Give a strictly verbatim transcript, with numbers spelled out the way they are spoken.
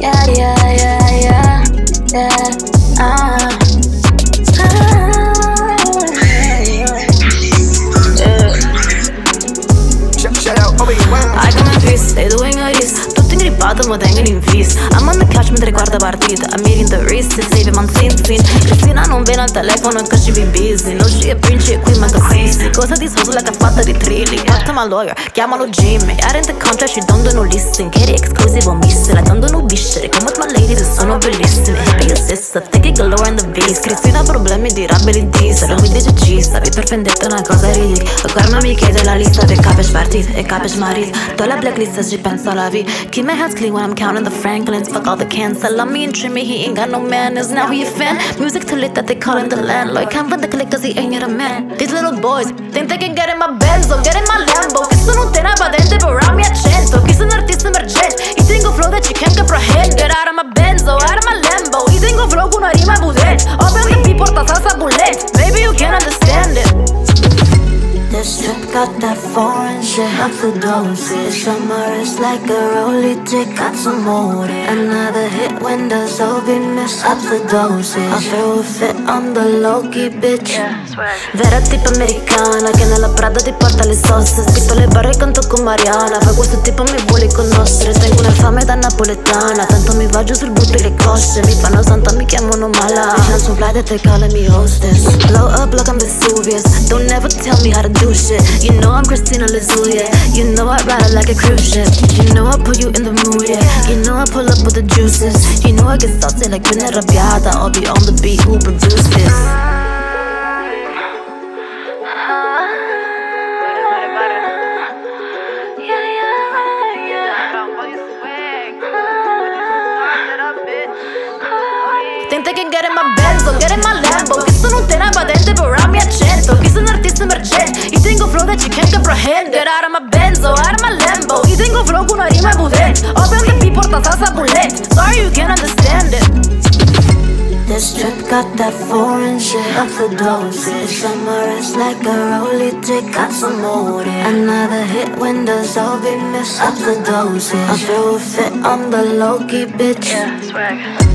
Yeah, yeah, yeah, yeah, yeah, uh. I come in peace, they doing a race. Tutti ingrippati ma tengono in vis. I'm on the couch mentre guarda partita. I'm eating the wrist, it's saving my sin sin. Cristina non viene al telefono cause she be busy. No she a princi e qui manca sisi. Cosa di soso che ha fatto di trilli. Back to my lawyer, chiamalo Jimmy. I in the contract, she don't do no listen. Che exclusive o missile, don't do no biscere. Come with my ladies, e sono bellissime. Happy your sister, take it galore in the beast. Cristina ha problemi di rabili diesel. Mi dice ci stavi per vendetta una cosa ridicola. Guarda mi chiede la lista dei capish partite e capish marit. Do la blacklist as she pens alla vie. Keep my hands clean when I'm counting the Franklins. Fuck all the cancel. Love me and Trimmy, he ain't got no manners. Now he a fan. Music too lit that they call him the landlord. Can't find the click cause he ain't yet a man. These little boys think they can get in my Benzo, get in my Lambo. Che sono un tena patente per ora mi accento. Che sono un artista emergente. I tengo flow that you can't comprehend. Get out of my Benzo, out of my Lambo. I tengo flow con una rima budente. Open the P porta salsa bullet. Maybe you can't understand it. This trip got that foreign shit. Up the doses. Summer is like a rolly tick. Got some more. Another hit when the Zoe miss. Up the doses. I throw a fit on the low-key bitch. Vera tipo americana che nella Prada ti porta le sauce. Spitto le barre e canto con Mariana. Fai questo tipo mi vuole conoscere. Tengo una fame da napoletana. Tanto mi va giù sul butto le cosce. Mi fanno santa, mi chiamano mala. I'm so fly that they calling me hostess. Blow up like I'm Vesuvius. Don't ever tell me how to do shit. You know I'm Christina Lazulia. You know I ride it like a cruise ship. You know I put you in the mood, yeah. You know I pull up with the juices. You know I get saucy like Pina Arrabbiata. I'll be on the beat, who produced this? Think they can get in my Benzo, get in my Lambo. Che sono un tena patente per ora mi accento. Che sono un artista emergente. I tengo flow that you can't comprehend. Get out of my Benzo, out of my Lambo. I tengo flow con una rima budente. Open the P porta salsa bullet. Sorry you can't understand it. This trip got that foreign shit. Up the doses. Summer is like a rolly tick. Got some more. Another hit when the Zoe miss. Up the doses. I throw a fit on the low-key bitch. Yeah, swag.